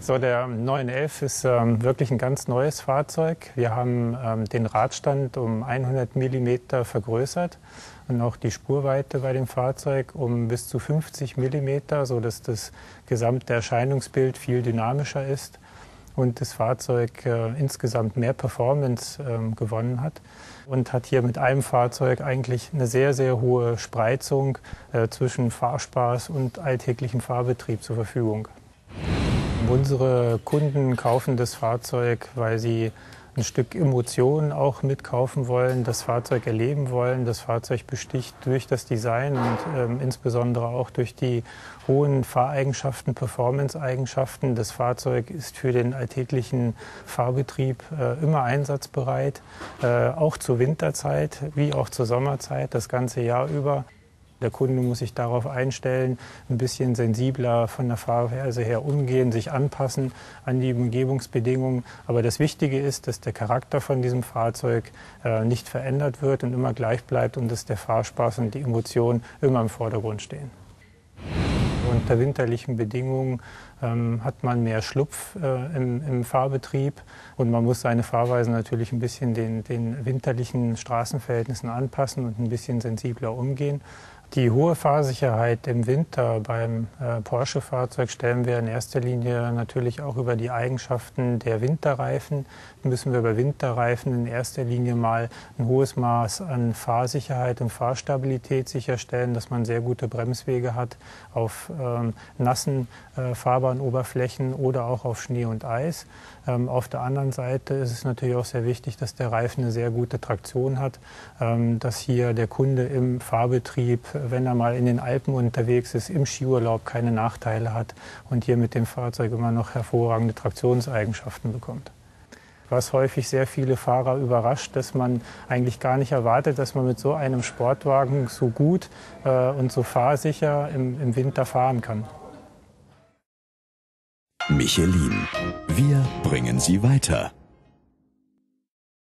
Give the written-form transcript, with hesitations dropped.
So, der 911 ist wirklich ein ganz neues Fahrzeug. Wir haben den Radstand um 100 mm vergrößert und auch die Spurweite bei dem Fahrzeug um bis zu 50 mm, sodass das gesamte Erscheinungsbild viel dynamischer ist und das Fahrzeug insgesamt mehr Performance gewonnen hat und hat hier mit einem Fahrzeug eigentlich eine sehr, sehr hohe Spreizung zwischen Fahrspaß und alltäglichem Fahrbetrieb zur Verfügung. Unsere Kunden kaufen das Fahrzeug, weil sie ein Stück Emotion auch mitkaufen wollen, das Fahrzeug erleben wollen. Das Fahrzeug besticht durch das Design und insbesondere auch durch die hohen Fahreigenschaften, Performance-Eigenschaften. Das Fahrzeug ist für den alltäglichen Fahrbetrieb immer einsatzbereit, auch zur Winterzeit wie auch zur Sommerzeit, das ganze Jahr über. Der Kunde muss sich darauf einstellen, ein bisschen sensibler von der Fahrweise her umgehen, sich anpassen an die Umgebungsbedingungen. Aber das Wichtige ist, dass der Charakter von diesem Fahrzeug nicht verändert wird und immer gleich bleibt und dass der Fahrspaß und die Emotionen immer im Vordergrund stehen. Unter winterlichen Bedingungen hat man mehr Schlupf im Fahrbetrieb und man muss seine Fahrweise natürlich ein bisschen den winterlichen Straßenverhältnissen anpassen und ein bisschen sensibler umgehen. Die hohe Fahrsicherheit im Winter beim Porsche-Fahrzeug stellen wir in erster Linie natürlich auch über die Eigenschaften der Winterreifen. Müssen wir bei Winterreifen in erster Linie mal ein hohes Maß an Fahrsicherheit und Fahrstabilität sicherstellen, dass man sehr gute Bremswege hat auf nassen Fahrbahnoberflächen oder auch auf Schnee und Eis. Auf der anderen Seite ist es natürlich auch sehr wichtig, dass der Reifen eine sehr gute Traktion hat, dass hier der Kunde im Fahrbetrieb, wenn er mal in den Alpen unterwegs ist, im Skiurlaub keine Nachteile hat und hier mit dem Fahrzeug immer noch hervorragende Traktionseigenschaften bekommt. Was häufig sehr viele Fahrer überrascht, dass man eigentlich gar nicht erwartet, dass man mit so einem Sportwagen so gut und so fahrsicher im Winter fahren kann. Michelin. Wir bringen Sie weiter.